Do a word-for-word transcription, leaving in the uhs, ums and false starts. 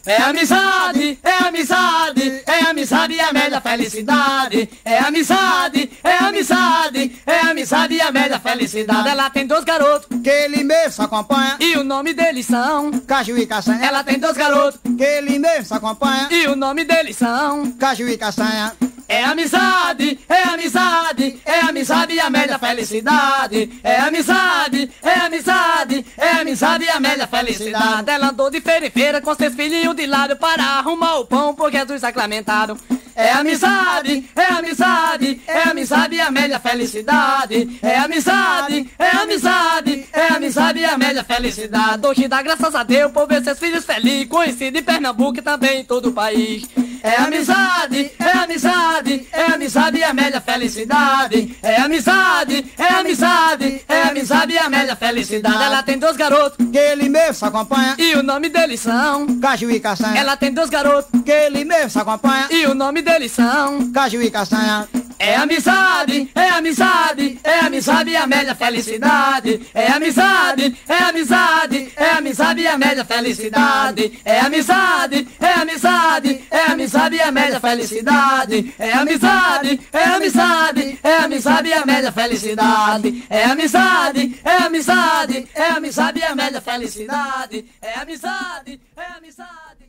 É amizade, é amizade, é amizade e a média felicidade. É amizade, é amizade, é amizade e a média felicidade. Ela tem dois garotos que ele mesmo se acompanha, e o nome deles são Caju e Castanha. Ela tem dois garotos que ele mesmo se acompanha, e o nome deles são Caju e Castanha. É amizade, é amizade, é amizade e a média felicidade. É amizade, é amizade, é amizade e a média felicidade. Ela andou de feira em feira com seus filhinhos de lado para arrumar o pão por Jesus sacramentado. É amizade, é amizade, é amizade e a média felicidade. É amizade, é amizade, é amizade e a média felicidade. Hoje dá graças a Deus por ver seus filhos felizes, conhecido em Pernambuco e também em todo o país. É amizade, é amizade, é amizade e a média felicidade. É amizade, é amizade, é amizade e a média felicidade. Ela tem dois garotos que ele mesmo se acompanha, e o nome deles são Caju e Castanha. Ela tem dois garotos que ele mesmo se acompanha, e o nome deles são Caju e Castanha. É amizade, é amizade, é amizade e a média felicidade. É amizade, é amizade, é amizade e a média felicidade. É amizade, é amizade, é amizade e a média felicidade. É amizade, é amizade, é amizade e a média felicidade. É amizade, é amizade, é amizade e a média felicidade. É amizade, é amizade.